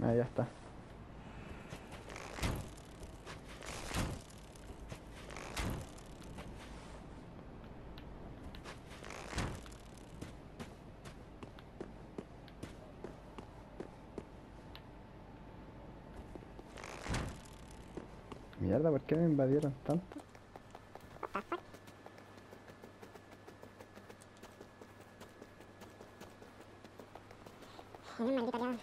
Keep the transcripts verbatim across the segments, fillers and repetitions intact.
Ah, ya está. Mierda, ¿por qué me invadieron tanto? Un maldito león.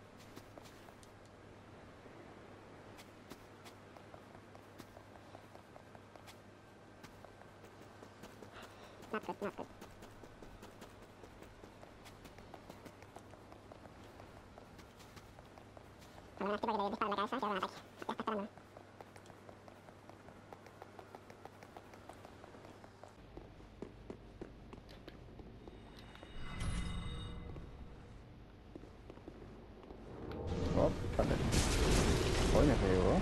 Not good, not good. Por lo menos tipo que le disparo en la cabeza y luego me ataque. Ya está esperando. Oh, vale. Hoy me pegó.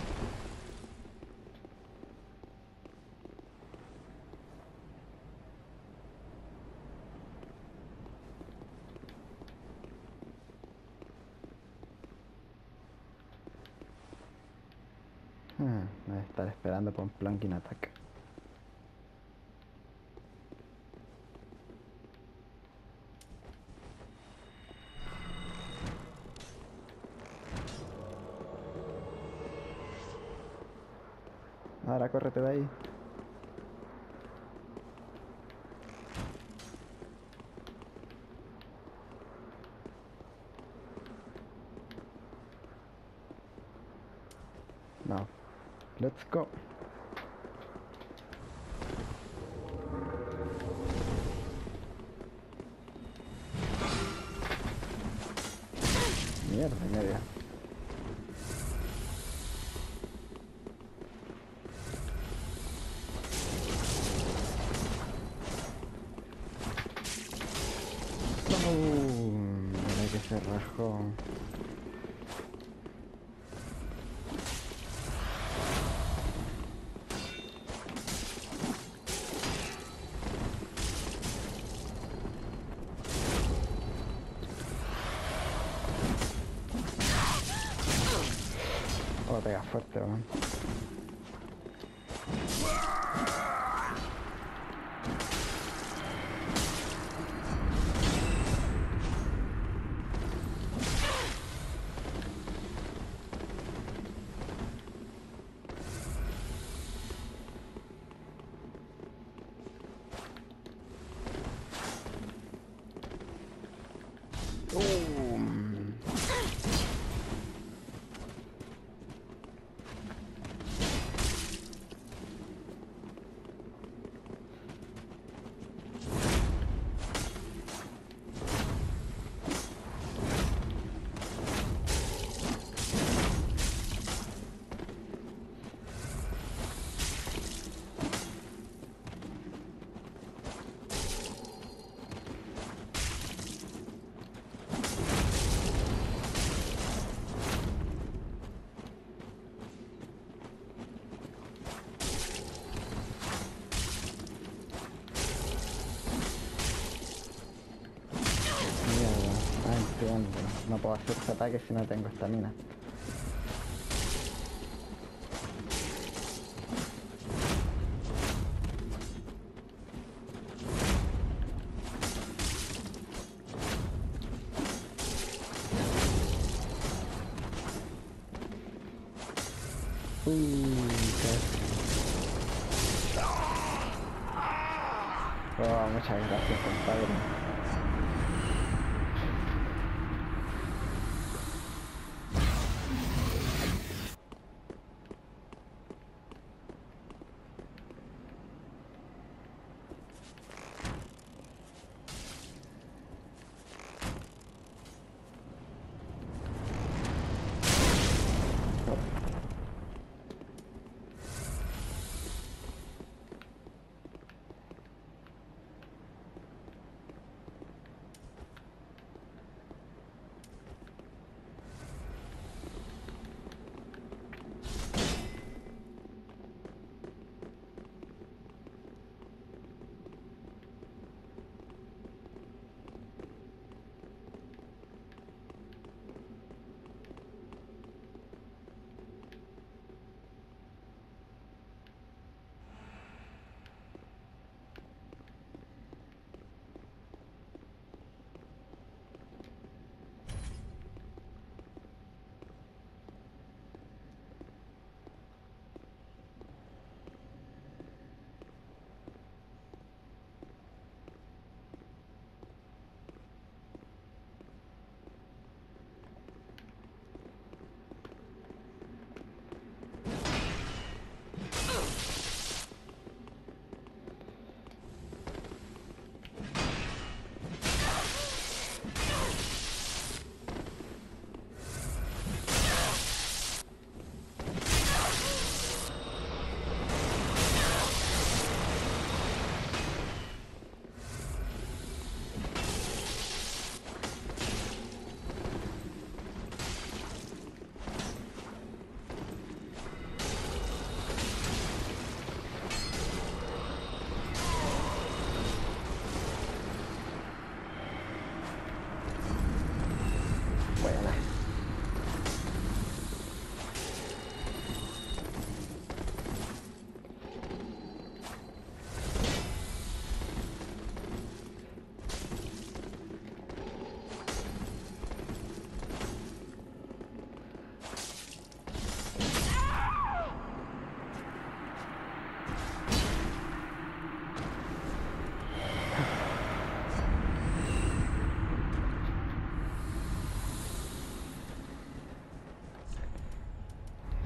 Hmm, voy a estar esperando por un planking attack. Ahora córrete de ahí. No. Let's go. Mierda, y media. No, mira que se rajó. Oh, pega fuerte, weón. Boom. Mierda. Ah, entiendo. No puedo hacer ese ataque si no tengo estamina. Uy, casi. Oh, muchas gracias, compadre.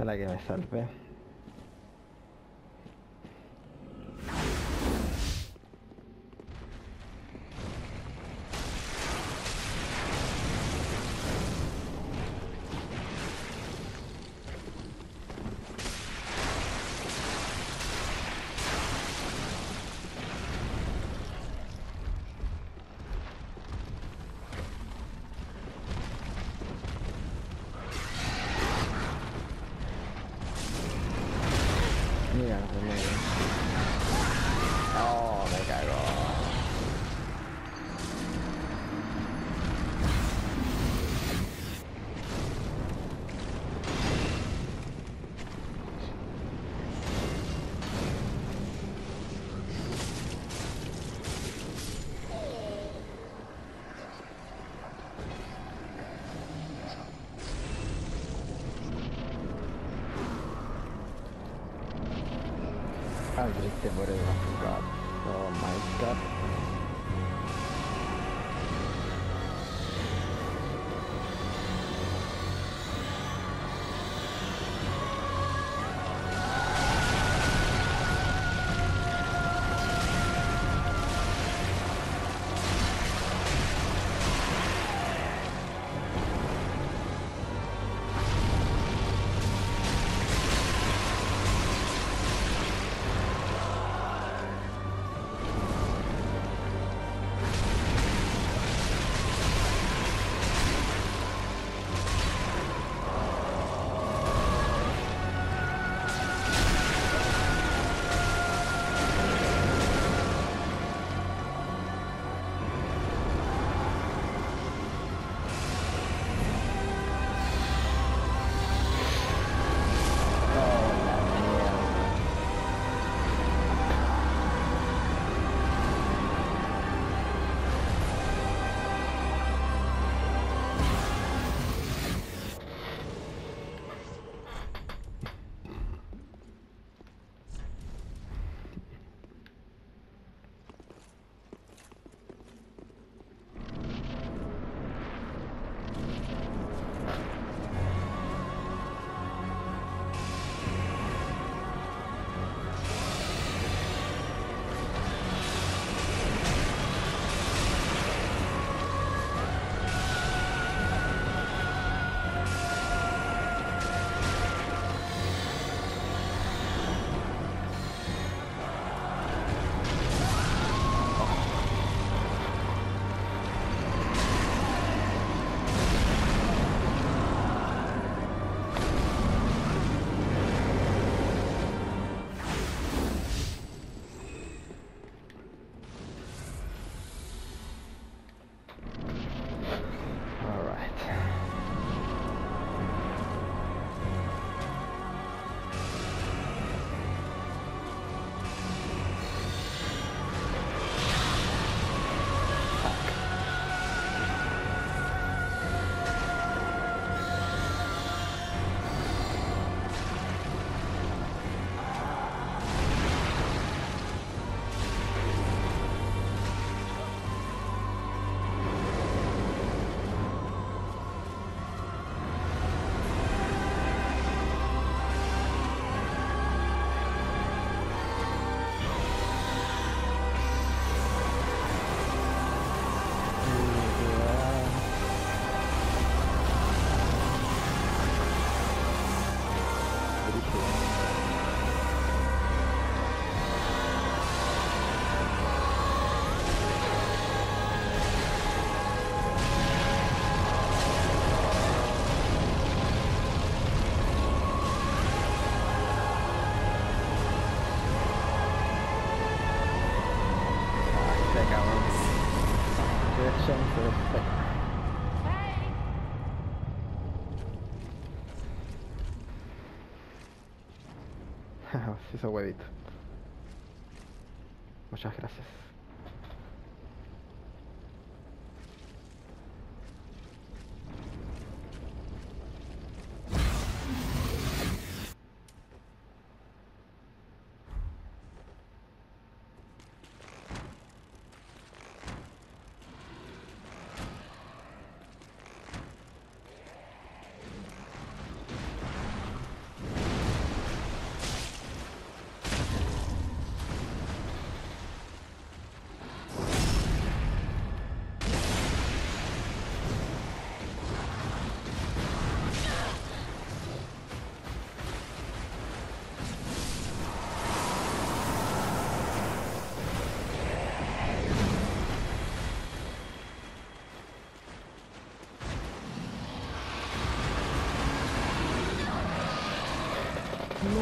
la que me salvé. Mira, remedio. Oh, me cago. I'll just get whatever I got. Oh my god. Se hizo huevito. Muchas gracias.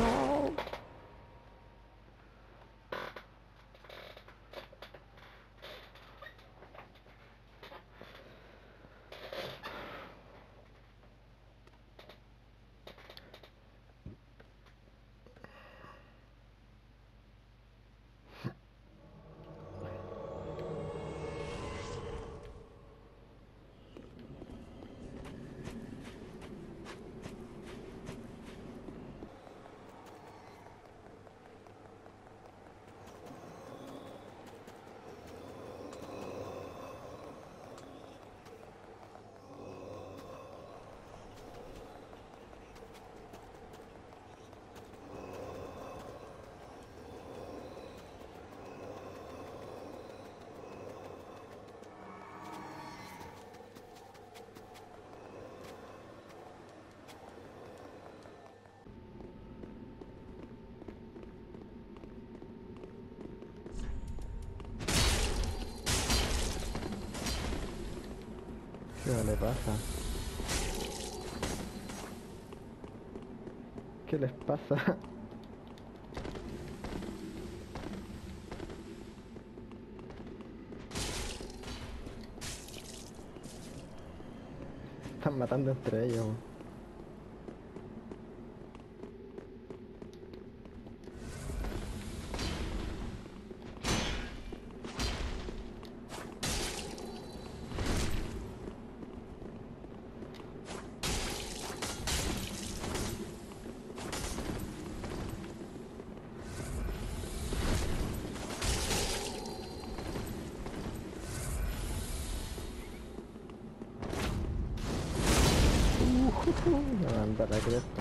¿Qué le pasa? ¿Qué les pasa? Están matando entre ellos. Me manda la cresta.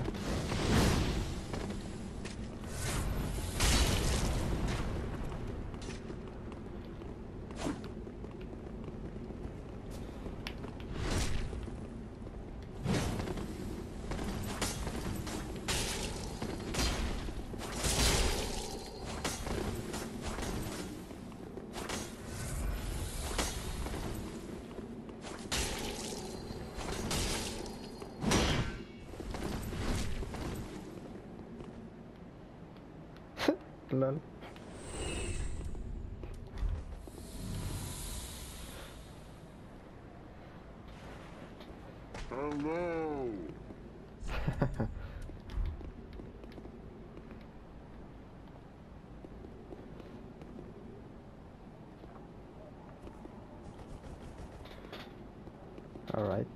Lol. Hello. All right.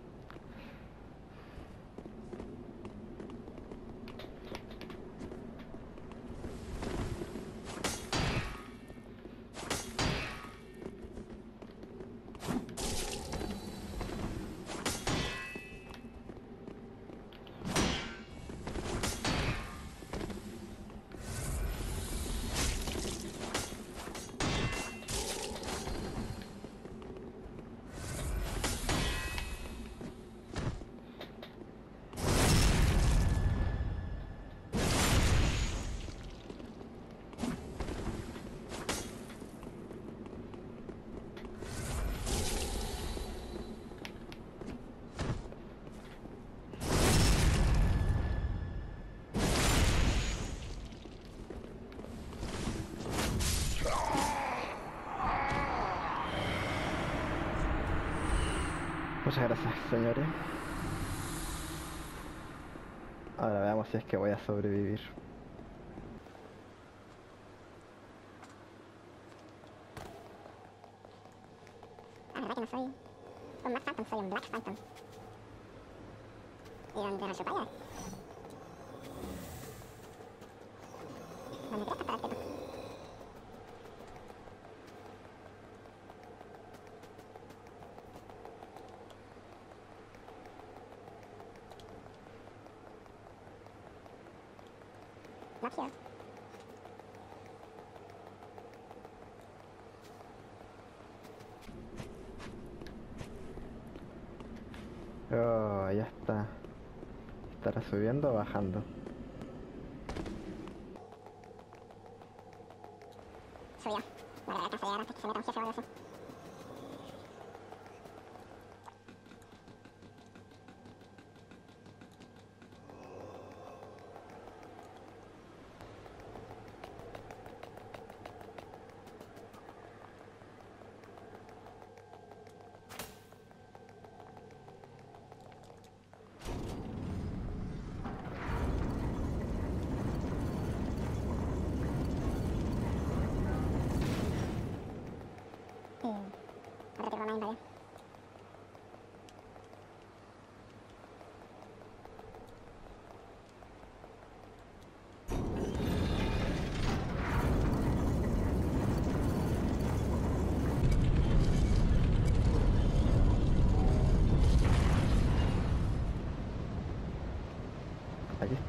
Muchas gracias, señores. Ahora veamos si es que voy a sobrevivir. Ah, verdad que no soy un Mac Phantom, soy un Black Phantom. ¿Y dónde rayo vaya? ¿Dónde crees que está el quieto? Not here. Oh, ya está. ¿Estará subiendo o bajando? Subió. Vale, alcanza a llegar antes que se meta un jefe o algo así.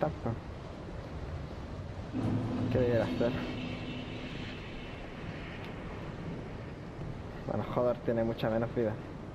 están, pues. ¿Qué debería hacer? Bueno, Hodor tiene mucha menos vida.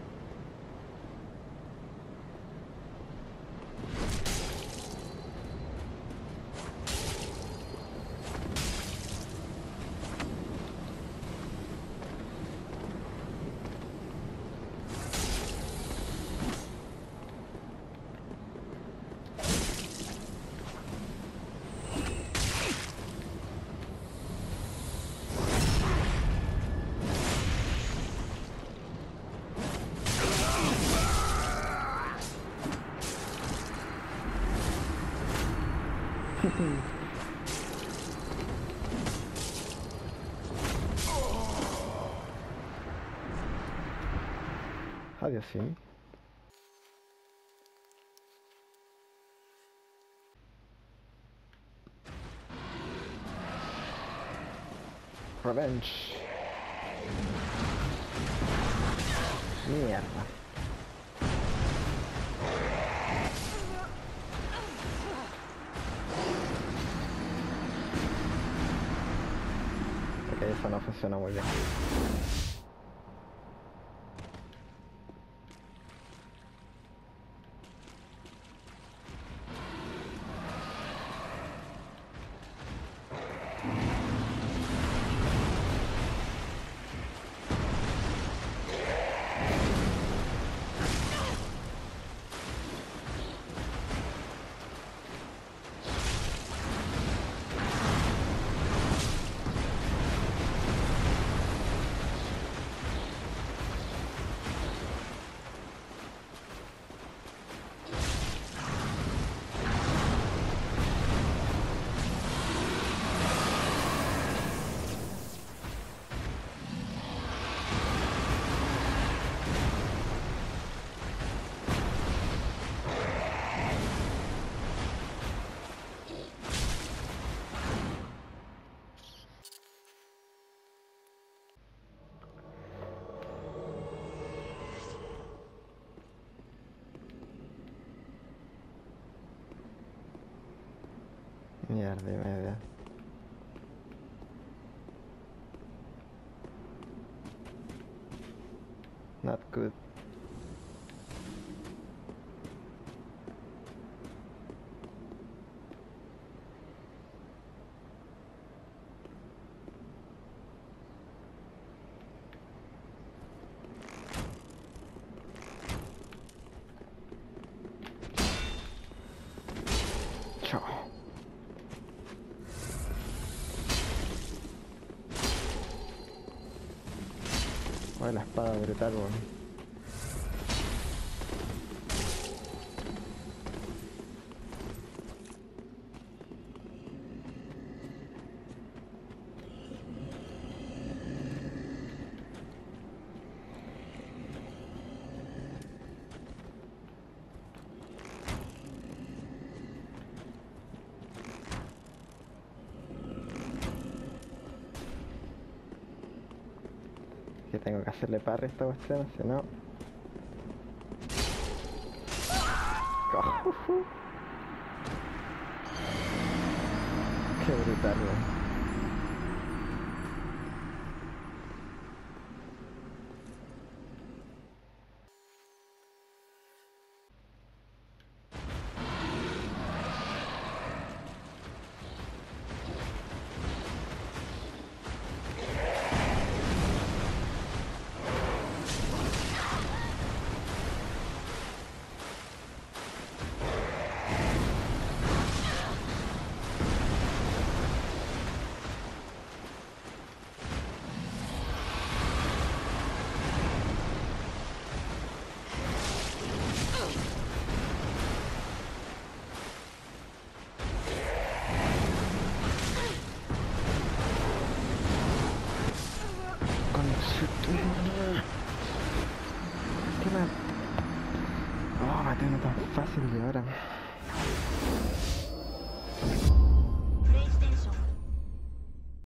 Adiós, sí. Revenge. Mierda. Ok, eso no funciona muy bien. Mierda y media. Not good. Chao. Ay, la espada brutal, weón. Que tengo que hacerle parry a esta cuestión, si no... Oh, qué brutal, weón. ¿Qué más? Oh, maté uno tan fácil de ahora.